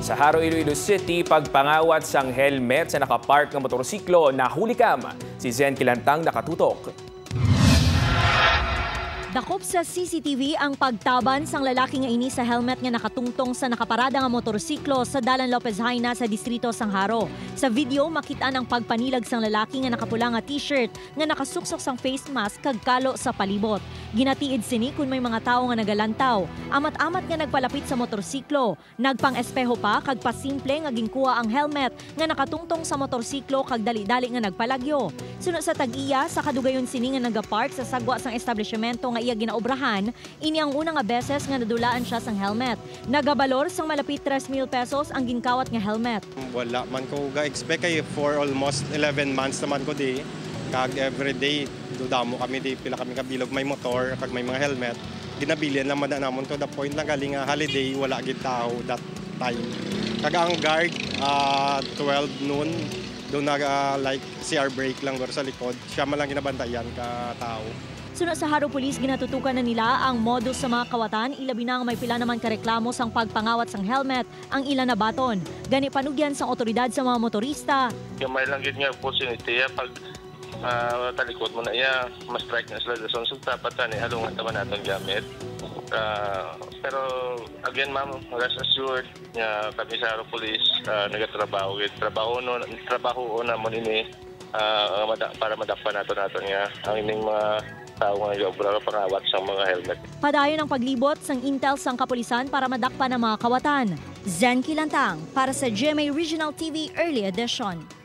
Sa Haro, Iloilo City, pagpangawat sang helmet sa nakapark ng motorsiklo na hulikam. Si Zen Kilantang nakatutok. Dakop sa CCTV ang pagtaban sang lalaki nga ini sa helmet nga nakatungtong sa nakaparada nga motorsiklo sa Dalan Lopez Haina sa distrito sang Haro. Sa video makita ang pagpanilag sang lalaki nga nakapula nga t-shirt nga nakasuksok sang face mask kag kalo sa palibot. Ginatiid sini kun may mga tawo nga nagalantaw. Amat-amat nga nagpalapit sa motorsiklo. Nagpang-espeho pa kag pasimple nga ginkuha ang helmet nga nakatungtong sa motorsiklo kag dali-dali nga nagpalagyo. Sunod sa tag-iya sa kadugayon sini nga nagapark sa sagwa sang establishmento nga iya ginaobrahan, ini ang unang nga beses nga nadulaan siya sang helmet. Nagabalor sang malapit 3,000 pesos ang ginkawat nga helmet. Wala man ko ga-expect kay for almost 11 months naman ko di. Kag everyday dudamo kami di pila kami kabilog may motor kag may mga helmet. Ginabilian naman na namon to the point na galing nga holiday wala gid tao that time. Kag ang guard 12 noon do like CR break lang sa likod. Siya man lang ginabantayan ka tao. Sunod sa Haro Police, ginatutukan na nila ang modus sa mga kawatan, ilabi na nga may pila naman kareklamo sang pagpangawat sang helmet ang ilan na baton. Gani panugyan sang otoridad sa mga motorista. Yung may lang yun nga opportunity, pag talikod mo na iya, ma-strike na sila doon. So dapat halungan naman natin gamit. Pero again ma'am, rest assured nga kami sa Haro Police nagatrabaho. Trabaho na mo nini para madakpan natin nga ang ining mga tao nga yung pangawat sa mga helmet. Padayon ang paglibot sang intel sang kapulisan para madakpan ang mga kawatan. Zen Kilantang para sa GMA Regional TV Early Edition.